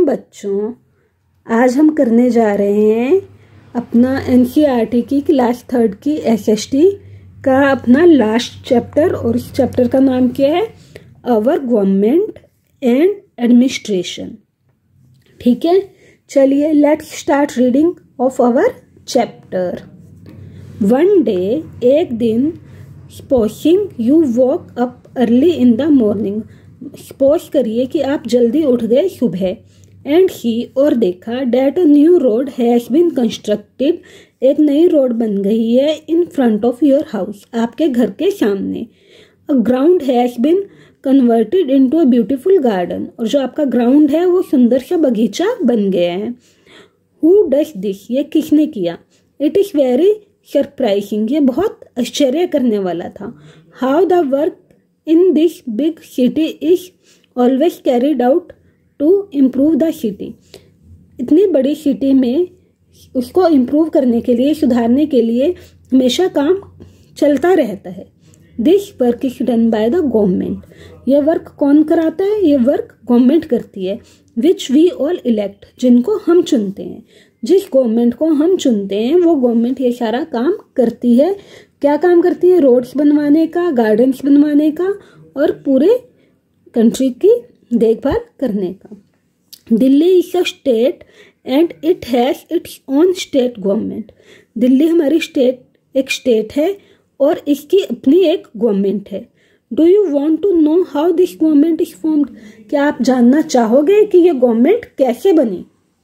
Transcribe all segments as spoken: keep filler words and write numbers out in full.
बच्चों, आज हम करने जा रहे हैं अपना एनसीईआरटी की क्लास थर्ड की एसएसटी का अपना लास्ट चैप्टर। और इस चैप्टर का नाम क्या है? Our government and administration. ठीक है, चलिए let's start reading of our chapter. One day, एक दिन, supposing you wake up early in the morning, suppose करिए कि आप जल्दी उठ गए सुबह, एंड ही, और देखा, that a new road has been constructed, एक नई रोड बन गई है, in front of your house, आपके घर के सामने। A ground has been converted into a beautiful garden, और जो आपका ग्राउंड है वो सुंदर सा बगीचा बन गया है। हु डज दिस, ये किसने किया? इट इज़ वेरी सरप्राइजिंग, ये बहुत आश्चर्य करने वाला था। How the work in this big city is always carried out to improve the city, इतनी बड़ी सिटी में उसको इम्प्रूव करने के लिए, सुधारने के लिए हमेशा काम चलता रहता है। This work is done by the government, यह वर्क कौन कराता है? ये वर्क गवर्नमेंट करती है। विच वी ऑल इलेक्ट, जिनको हम चुनते हैं। जिस गवर्नमेंट को हम चुनते हैं वो गवर्नमेंट ये सारा काम करती है। क्या काम करती है? रोड्स बनवाने का, गार्डन्स बनवाने का, और पूरे कंट्री की देखभाल करने का। Delhi is a state and it has its own state government, Delhi हमारी स्टेट एक स्टेट है और इसकी अपनी एक गवर्नमेंट है। Do you want to know how this government is formed, क्या आप जानना चाहोगे कि ये गवर्नमेंट कैसे बनी?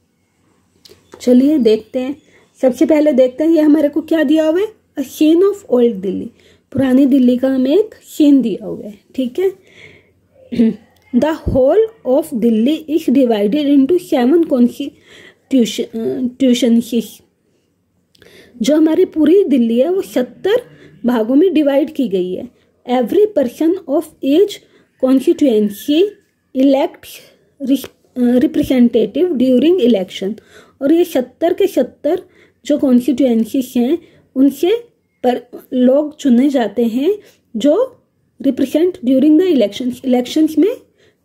चलिए देखते हैं। सबसे पहले देखते हैं ये हमारे को क्या दिया हुआ है? A scene of old Delhi, पुरानी दिल्ली का हमें एक सीन दिया हुआ है। ठीक है। The whole of Delhi is divided into seven constituencies, जो हमारी पूरी दिल्ली है वो सत्तर भागों में डिवाइड की गई है। Every person of each constituency elect representative during election, और ये सत्तर के सत्तर जो कॉन्स्टिट्यूएंसीज हैं उनसे पर लोग चुने जाते हैं जो represent during the elections, elections में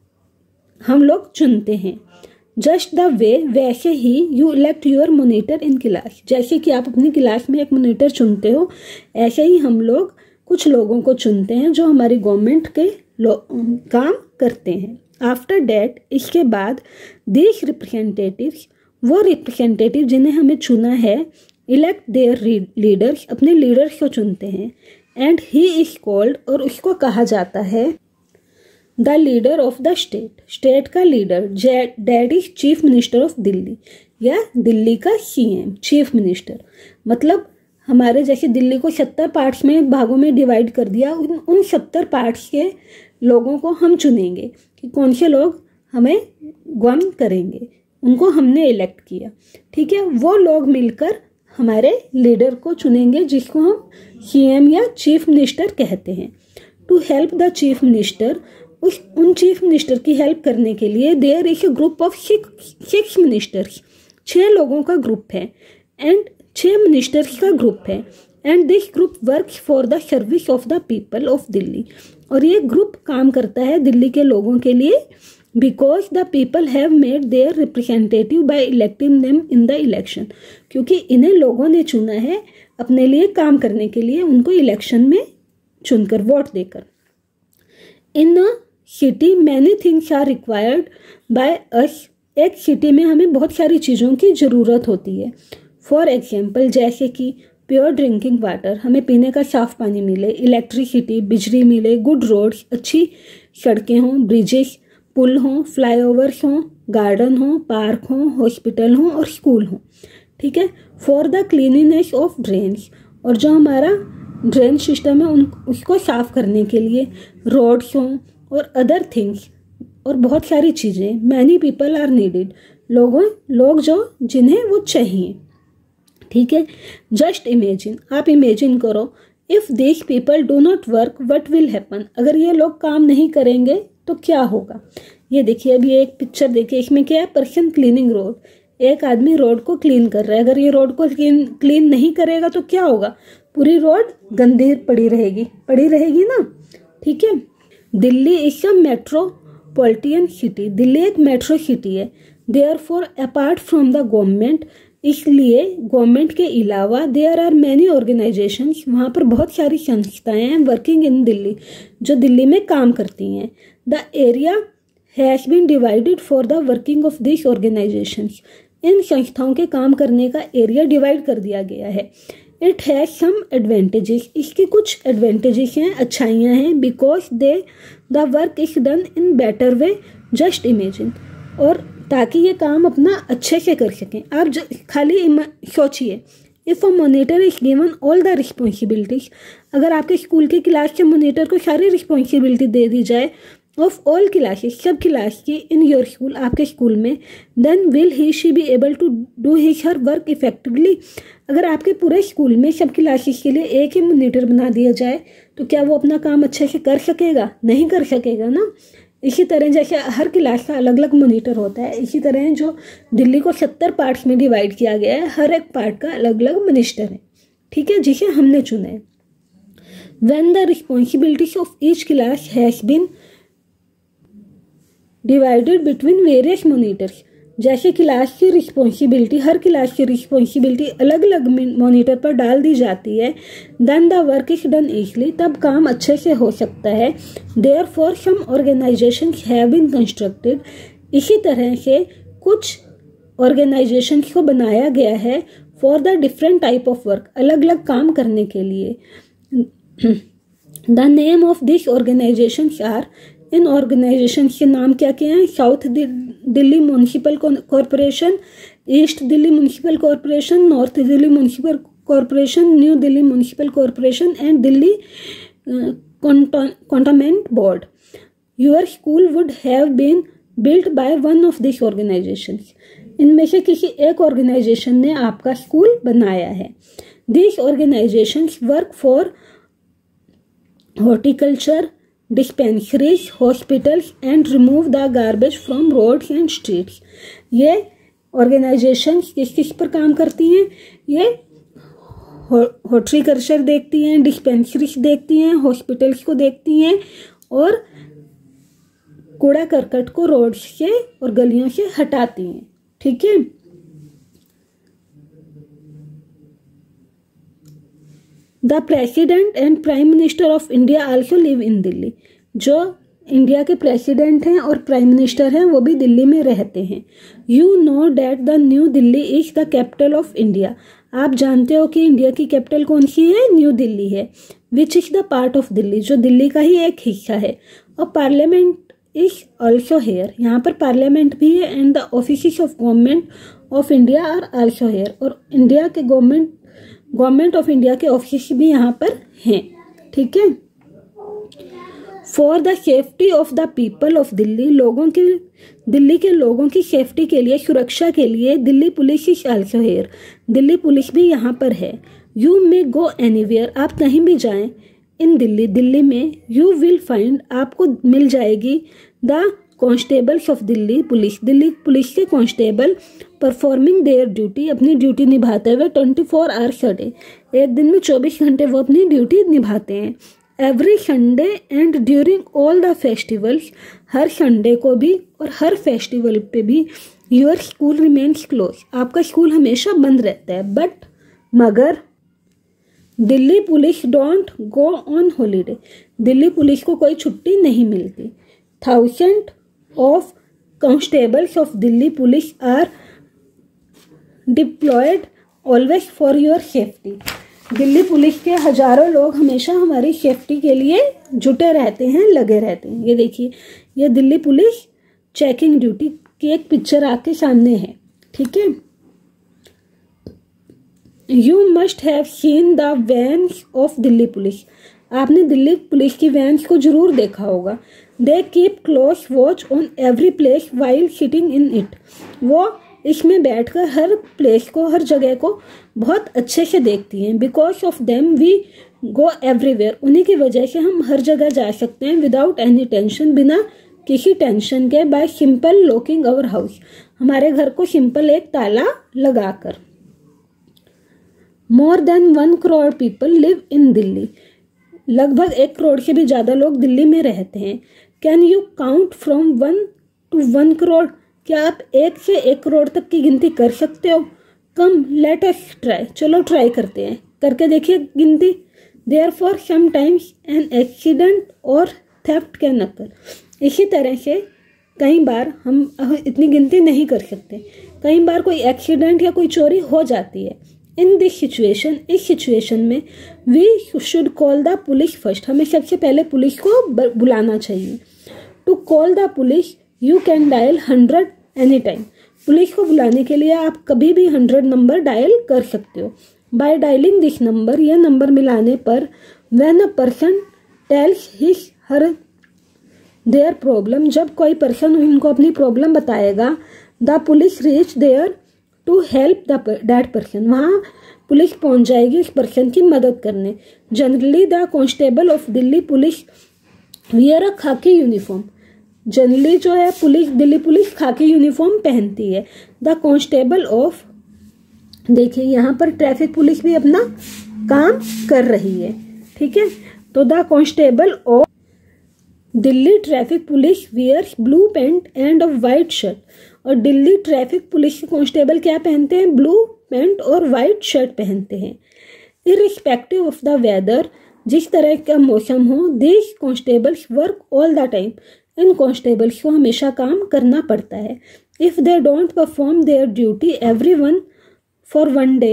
हम लोग चुनते हैं। जस्ट द वे, वैसे ही, you elect your monitor in class, जैसे कि आप अपनी क्लास में एक मॉनिटर चुनते हो, ऐसे ही हम लोग कुछ लोगों को चुनते हैं जो हमारी गवर्नमेंट के काम करते हैं। आफ्टर डैट, इसके बाद, दिस रिप्रेजेंटेटिव्स, वो रिप्रेजेंटेटिव जिन्हें हमें चुना है, इलेक्ट देयर लीडर्स, अपने लीडर्स को चुनते हैं। एंड ही इज कॉल्ड, और उसको कहा जाता है, the leader of the state, state का leader. That is chief minister of Delhi, या दिल्ली का सीएम, चीफ मिनिस्टर। मतलब हमारे जैसे दिल्ली को सत्तर पार्ट्स में, भागों में डिवाइड कर दिया, उन उन सत्तर पार्ट्स के लोगों को हम चुनेंगे कि कौन से लोग हमें गवर्न करेंगे, उनको हमने इलेक्ट किया। ठीक है, वो लोग मिलकर हमारे लीडर को चुनेंगे जिसको हम सीएम या चीफ मिनिस्टर कहते हैं। To help the chief minister, उस उन चीफ मिनिस्टर की हेल्प करने के लिए, there is a group of six ministers, छः लोगों का ग्रुप है, एंड छः मिनिस्टर्स का ग्रुप है। And this group works for the service of the people of Delhi, और ये ग्रुप काम करता है दिल्ली के लोगों के लिए। Because the people have made their representative by electing them in the election, क्योंकि इन्हें लोगों ने चुना है अपने लिए काम करने के लिए, उनको इलेक्शन में चुनकर, वोट देकर। In a city many things are required by us, एक सिटी में हमें बहुत सारी चीज़ों की ज़रूरत होती है। फॉर एग्जाम्पल, जैसे कि प्योर ड्रिंकिंग वाटर, हमें पीने का साफ पानी मिले, इलेक्ट्रिसिटी, बिजली मिले, गुड रोड्स, अच्छी सड़कें हों, ब्रिजेस, पुल हों, फ्लाईओवर्स हों, गार्डन हों, पार्क हों, हॉस्पिटल हों और स्कूल हों। ठीक है। For the cleanliness of drains, और जो हमारा ड्रेन सिस्टम है उन उसको साफ करने के लिए, रोड्स हों और अदर थिंग्स, और बहुत सारी चीज़ें। मैनी पीपल आर नीडेड, लोगों लोग जो जिन्हें वो चाहिए। ठीक है। जस्ट इमेजिन, आप इमेजिन करो, if this people do not work what will happen, अगर ये लोग काम नहीं करेंगे तो क्या होगा? ये देखिए, अभी एक पिक्चर देखिए, इसमें क्या है? पर्सन क्लीनिंग रोड, एक आदमी रोड को क्लीन कर रहा है। अगर ये रोड को क्लीन क्लीन नहीं करेगा तो क्या होगा? पूरी रोड गंदी पड़ी रहेगी, पड़ी रहेगी ना। ठीक है। Delhi is a metropolitan city, Delhi एक मेट्रो सिटी है। Therefore apart from the government, इसलिए गवर्नमेंट के अलावा देयर आर मैनी ऑर्गेनाइजेशंस, वहाँ पर बहुत सारी संस्थाएं हैं वर्किंग इन दिल्ली, जो दिल्ली में काम करती हैं। The area has been divided for the working of this organisations, इन संस्थाओं के काम करने का एरिया डिवाइड कर दिया गया है। इट हैज़ सम एडवांटेजेस, इसकी कुछ एडवांटेजेस हैं, अच्छाइयाँ हैं। Because they the work is done in better way, just imagine, और ताकि ये काम अपना अच्छे से कर सकें। आप खाली सोचिए, if a monitor is given all the responsibilities, अगर आपके स्कूल के क्लास के मॉनिटर को सारी रिस्पॉन्सिबिलिटी दे दी जाए ऑफ ऑल क्लासेस, सब क्लास की इन योर स्कूल, आपके स्कूल में, then will he she be able to do his her work effectively. अगर आपके पूरे स्कूल में सब क्लासेस के लिए एक ही मॉनिटर बना दिया जाए तो क्या वो अपना काम अच्छे से कर सकेगा? नहीं कर सकेगा ना। इसी तरह जैसे हर क्लास का अलग अलग मॉनिटर होता है, इसी तरह जो दिल्ली को सत्तर पार्ट्स में डिवाइड किया गया है, हर एक पार्ट का अलग अलग मिनिस्टर है, ठीक है, जिसे हमने चुना है। When the responsibilities of each class has been divided between various monitors, जैसे क्लास की रिस्पॉन्सिबिलिटी, हर क्लास की रिस्पॉन्सिबिलिटी अलग अलग मॉनिटर पर डाल दी जाती है, then the work is done easily, तब काम अच्छे से हो सकता है। Therefore some organisations have been constructed, इसी तरह से कुछ ऑर्गेनाइजेशंस को बनाया गया है for the different type of work, अलग अलग काम करने के लिए। The name of this organisations are, इन ऑर्गेनाइजेशन के नाम क्या क्या हैं? South Delhi municipal corporation, east Delhi municipal corporation, north Delhi municipal corporation, new Delhi municipal corporation and Delhi cantonment board. Your school would have been built by one of this organisations, इनमें से किसी एक ऑर्गेनाइजेशन ने आपका स्कूल बनाया है। This organisations work for horticulture, dispensaries, hospitals and remove the garbage from roads and streets. ये organisations किस किस पर काम करती हैं? ये हॉर्टिकल्चर देखती हैं, डिस्पेंसरीज देखती हैं, हॉस्पिटल्स को देखती हैं और कूड़ा करकट को रोड से और गलियों से हटाती हैं, ठीक है। The president and prime minister of India also live in Delhi, जो इंडिया के प्रेसिडेंट हैं और प्राइम मिनिस्टर हैं वो भी दिल्ली में रहते हैं। You know that the new Delhi is the capital of India, आप जानते हो कि इंडिया की कैपिटल कौन सी है? न्यू दिल्ली है। Which is the part of Delhi, जो दिल्ली का ही एक हिस्सा है। और पार्लियामेंट इज ऑल्सो हेयर, यहाँ पर पार्लियामेंट भी है। And the office of government of India are also here, और इंडिया के गवर्नमेंट गवर्नमेंट ऑफ इंडिया के ऑफिस भी यहाँ पर हैं, ठीक है। For the safety of the people of Delhi, लोगों के दिल्ली के लोगों की सेफ्टी के लिए, सुरक्षा के लिए Delhi police is also here, Delhi police भी यहाँ पर है। यू मे गो एनीवेयर, आप कहीं भी जाएं इन दिल्ली, दिल्ली में यू विल फाइंड, आपको मिल जाएगी the constables of Delhi police, Delhi police के कांस्टेबल परफॉर्मिंग देयर ड्यूटी, अपनी ड्यूटी निभाते हुए twenty four hours a day, एक दिन में चौबीस घंटे वो अपनी ड्यूटी निभाते हैं। Every Sunday and during all the festivals, हर संडे को भी और हर फेस्टिवल पे भी योर स्कूल रिमेन्स क्लोज, आपका स्कूल हमेशा बंद रहता है। बट मगर Delhi police don't go on holiday, Delhi police को कोई छुट्टी नहीं मिलती। Thousand of constables of Delhi police are deployed always for your safety, Delhi police के हजारों लोग हमेशा हमारी सेफ्टी के लिए जुटे रहते हैं, लगे रहते हैं। ये देखिए, ये दिल्ली पुलिस चेकिंग ड्यूटी की एक पिक्चर आपके सामने है, ठीक है। You must have seen the vans of Delhi police, आपने दिल्ली पुलिस की वैन्स को जरूर देखा होगा। They keep close watch on every place while sitting in it, वो इसमें बैठकर हर प्लेस को, हर जगह को बहुत अच्छे से देखती हैं। Because of them we go everywhere, उन्हीं की वजह से हम हर जगह जा सकते हैं विदाउट एनी टेंशन, बिना किसी टेंशन के। By simple locking our house, हमारे घर को सिंपल एक ताला लगाकर। More than one crore people live in Delhi, लगभग एक करोड़ से भी ज़्यादा लोग दिल्ली में रहते हैं। Can you count from one to one crore, क्या आप एक से एक करोड़ तक की गिनती कर सकते हो? कम लेट अस ट्राई, चलो ट्राई करते हैं, करके देखिए गिनती। Therefore sometimes an accident or theft can occur. इसी तरह से कई बार हम इतनी गिनती नहीं कर सकते, कई बार कोई एक्सीडेंट या कोई चोरी हो जाती है। इन दिस सिचुएशन, इस सिचुएशन में we should call the police first, हमें सबसे पहले पुलिस को बुलाना चाहिए। To call the police you can dial hundred any time. Police को बुलाने के लिए आप कभी भी हंड्रेड नंबर डायल कर सकते हो। बाय डायलिंग दिस नंबर, यह नंबर मिलाने पर when a person tells his her their problem, जब कोई पर्सन उनको अपनी प्रॉब्लम बताएगा, the police reach there to help the that person, वहाँ पुलिस पहुँच जाएगी उस पर्सन की मदद करने। Generally the constable of Delhi police wear a khaki uniform, generally जो है पुलिस, दिल्ली पुलिस खाकी यूनिफॉर्म पहनती है। द कांस्टेबल ऑफ, देखिए यहाँ पर ट्रैफिक पुलिस भी अपना काम कर रही है, ठीक है। तो the constable of Delhi traffic police wears blue pant and a white shirt, और दिल्ली ट्रैफिक पुलिस के कांस्टेबल क्या पहनते हैं? ब्लू पैंट और वाइट शर्ट पहनते हैं। इररिस्पेक्टिव ऑफ द वेदर, जिस तरह का मौसम हो, this constables work all the time, इन कांस्टेबल्स को हमेशा काम करना पड़ता है। If they don't perform their duty every one for one day,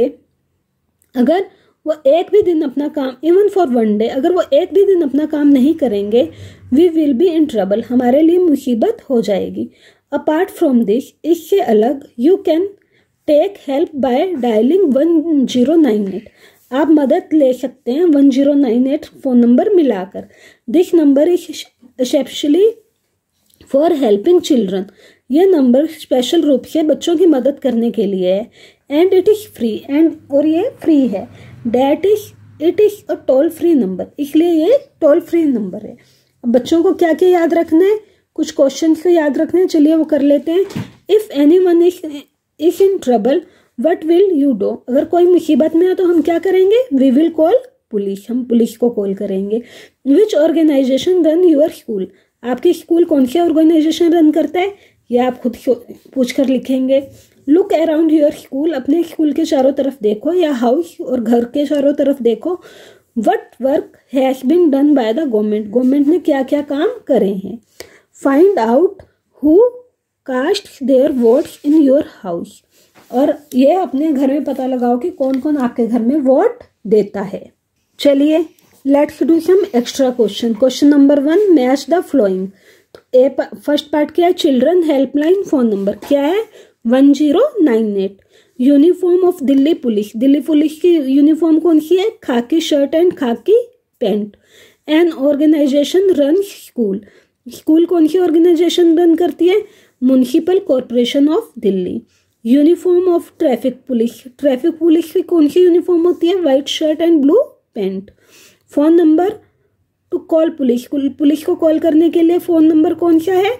अगर वो एक भी दिन अपना काम, इवन फॉर वन डे, अगर वो एक भी दिन अपना काम नहीं करेंगे, we will be in trouble, हमारे लिए मुसीबत हो जाएगी। अपार्ट फ्रॉम दिस, इससे अलग, you can take help by dialling one zero nine eight, आप मदद ले सकते हैं one zero nine eight phone number मिलाकर। This number is specially for helping children, यह नंबर स्पेशल रूप से बच्चों की मदद करने के लिए है। And it is free, and और ये फ्री है। That is it is a toll free number, इसलिए ये टोल फ्री नंबर है। अब बच्चों को क्या क्या याद रखना है? कुछ क्वेश्चन को याद रखने हैं, चलिए वो कर लेते हैं। If any one is is in trouble what will you do, अगर कोई मुसीबत में है तो हम क्या करेंगे? वी विल कॉल पुलिस, हम पुलिस को कॉल करेंगे। Which organisation run your school, आपकी स्कूल कौन सी ऑर्गेनाइजेशन रन करता है? ये आप खुद पूछ कर लिखेंगे। लुक अराउंड योर स्कूल, अपने स्कूल के चारों तरफ देखो, या हाउस और घर के चारों तरफ देखो। What work has been done by the government, government ने क्या क्या काम करे हैं। Find out who cast their votes in your house, और ये अपने घर में पता लगाओ कि कौन कौन आपके घर में वोट देता है। चलिए let's do some extra question. Question number one, match the following. तो ए फर्स्ट पार्ट क्या है? चिल्ड्रन हेल्पलाइन फोन नंबर क्या है? One zero nine eight. Uniform of Delhi police, Delhi police की यूनिफॉर्म कौन सी है? Khaki shirt and khaki pant. An organisation run school, school कौन सी ऑर्गेनाइजेशन रन करती है? Municipal corporation of Delhi. Uniform of traffic police, traffic police की कौन सी यूनिफॉर्म होती है? White shirt and blue pant. Phone number to call police, police को कॉल करने के लिए फोन नंबर कौन सा है?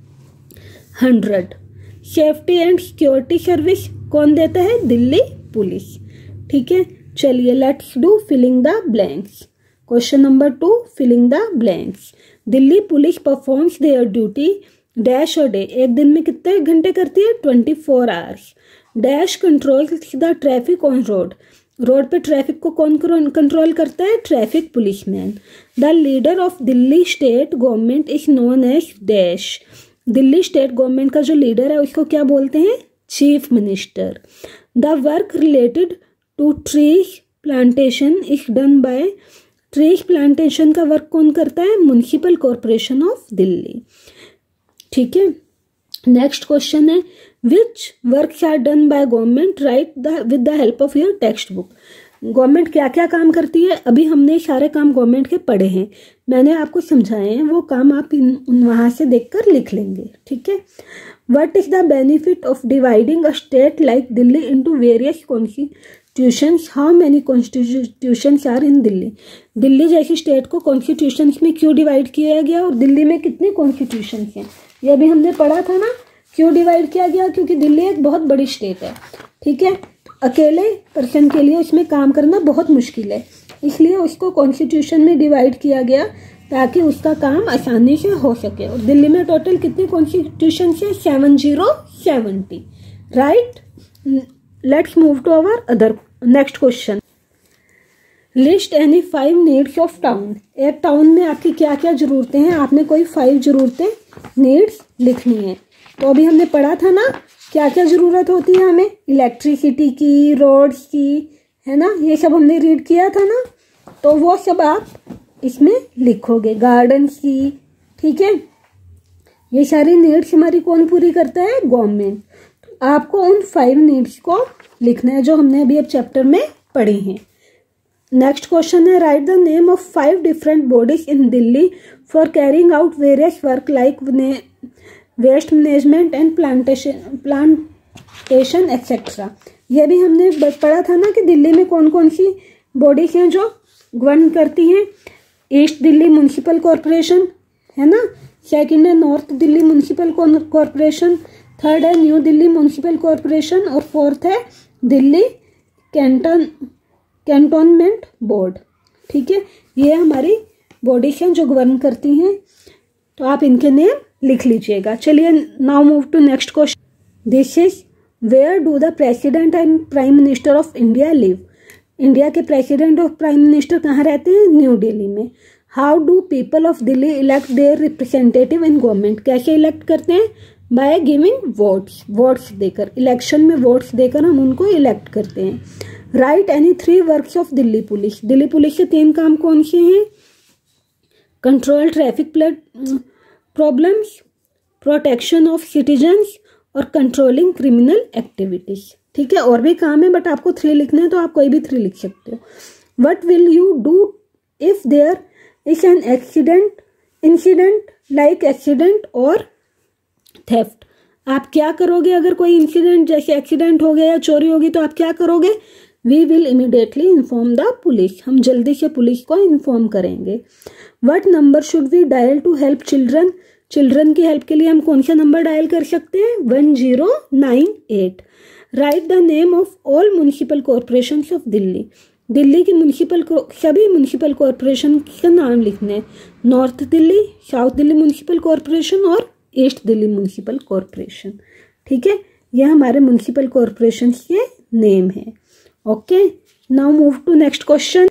Hundred. Safety and security service कौन देता है? दिल्ली पुलिस। ठीक है, चलिए let's do filling the blanks. Question number two, filling the blanks. Delhi police performs their duty dash a day, एक दिन में कितने घंटे करती है? Twenty four hours. Dash controls the traffic on road, road पे ट्रैफिक को कौन कंट्रोल करता है? Traffic policeman. The leader of Delhi state government is known as dash, Delhi state government का जो लीडर है उसको क्या बोलते हैं? Chief minister. The work related to trees plantation is done by, trees plantation का वर्क कौन करता है? Municipal corporation of Delhi. ठीक है, नेक्स्ट क्वेश्चन है, which work are done by government, write the with the help of your text book. Government क्या क्या काम करती है? अभी हमने सारे काम गवर्नमेंट के पढ़े हैं, मैंने आपको समझाए हैं, वो काम आप इन वहाँ से देखकर लिख लेंगे। ठीक है, what is the benefit of dividing a state like Delhi into various constitutions, how many constitutions are in Delhi. Delhi जैसी स्टेट को कॉन्स्टिट्यूशंस में क्यों डिवाइड किया गया और दिल्ली में कितने कॉन्स्टिट्यूशंस हैं? ये अभी हमने पढ़ा था ना, क्यों डिवाइड किया गया? क्योंकि दिल्ली एक बहुत बड़ी स्टेट है। ठीक है, अकेले पर्सन के लिए उसमें काम करना बहुत मुश्किल है, इसलिए उसको कॉन्स्टिट्यूशन में डिवाइड किया गया ताकि उसका काम आसानी से हो सके। और दिल्ली में टोटल कितने कॉन्स्टिट्यूशन है? Seven zero seventy, right. Let's move to our other next question. List any five needs of town. एक टाउन में आपकी क्या क्या जरूरतें हैं, आपने कोई फाइव जरूरतें नीड्स लिखनी है। तो अभी हमने पढ़ा था ना क्या क्या जरूरत होती है हमें, इलेक्ट्रिसिटी की, रोड्स की, है ना, ये सब हमने रीड किया था ना। तो वो सब आप इसमें लिखोगे, गार्डन्स की, ठीक है। ये सारी नीड्स हमारी कौन पूरी करता है? गवर्नमेंट। तो आपको उन फाइव नीड्स को लिखना है जो हमने अभी अब चैप्टर में पढ़े हैं। नेक्स्ट क्वेश्चन है, write the name of five different bodies in Delhi for carrying out various work like waste management and plantation plantation etcetera. यह भी हमने पढ़ा था ना कि दिल्ली में कौन कौन सी बॉडीज हैं जो गवर्न करती हैं। ईस्ट दिल्ली म्यूनिसिपल कॉरपोरेशन, है ना, सेकंड है north Delhi municipal corporation, third है न्यू दिल्ली म्यूनिसिपल कॉरपोरेशन और फोर्थ है दिल्ली कैंटन कैंटोनमेंट बोर्ड, ठीक है। ये हमारी बॉडीज हैं जो गवर्न करती हैं, तो आप इनके नेम लिख लीजिएगा। चलिए now move to next question. This is where do the president and prime minister of India live. India के प्रेसिडेंट और प्राइम मिनिस्टर कहाँ रहते हैं? न्यू दिल्ली में। How do people of Delhi elect their representative in government. कैसे elect करते हैं? By giving votes, votes देकर, इलेक्शन में वोट्स देकर हम उनको इलेक्ट करते हैं। Write any three works of Delhi police. Delhi police के तीन काम कौन से हैं? Control traffic problems, protection of citizens और कंट्रोलिंग क्रिमिनल एक्टिविटीज, ठीक है। और भी काम है बट आपको थ्री लिखने हैं तो आप कोई भी थ्री लिख सकते हो। What will you do if there is an accident incident like accident or theft. आप क्या करोगे अगर कोई इंसिडेंट जैसे एक्सीडेंट हो गया या चोरी होगी तो आप क्या करोगे? We will immediately inform the police. हम जल्दी से पुलिस को इन्फॉर्म करेंगे। What number should we dial to help children. Children की हेल्प के लिए हम कौन सा नंबर डायल कर सकते हैं? One zero nine eight. Write the name of all municipal corporation of Delhi. Delhi की म्यूनिसिपल सभी म्यूनिसिपल कॉरपोरेशन का नाम लिखना है। North Delhi, south Delhi municipal corporation और ईस्ट दिल्ली म्यूनिसिपल कॉरपोरेशन, ठीक है। यह हमारे म्यूनिसिपल कॉरपोरेशन के नेम है। Okay, now move to next question.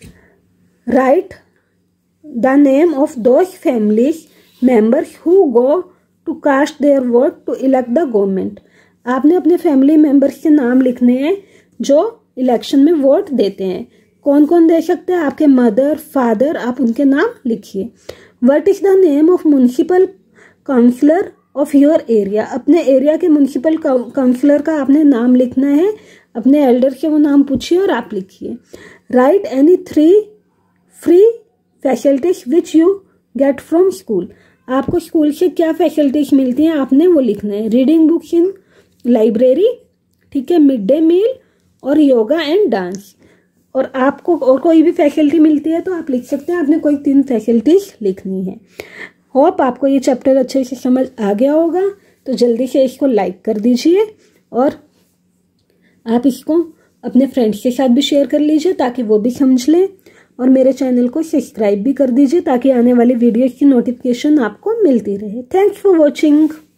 Write the name of those families members who go to cast their vote to elect the government. आपने अपने family members के नाम लिखने हैं जो इलेक्शन में वोट देते हैं। कौन कौन दे सकते हैं? आपके मदर, फादर, आप उनके नाम लिखिए। What is the name of municipal councillor of your area. अपने एरिया के म्यूनिसिपल काउंसलर का आपने नाम लिखना है। अपने एल्डर से वो नाम पूछिए और आप लिखिए। Write any three free facilities which you get from school. आपको स्कूल से क्या फैसिलिटीज मिलती हैं आपने वो लिखना है। रीडिंग बुक्स इन लाइब्रेरी, ठीक है, मिड डे मील और योगा एंड डांस। और आपको और कोई भी फैसिलिटी मिलती है तो आप लिख सकते हैं। आपने कोई तीन फैसिलिटीज लिखनी है। होप आपको ये चैप्टर अच्छे से समझ आ गया होगा, तो जल्दी से इसको लाइक कर दीजिए और आप इसको अपने फ्रेंड्स के साथ भी शेयर कर लीजिए ताकि वो भी समझ लें। और मेरे चैनल को सब्सक्राइब भी कर दीजिए ताकि आने वाली वीडियोस की नोटिफिकेशन आपको मिलती रहे। Thanks for watching.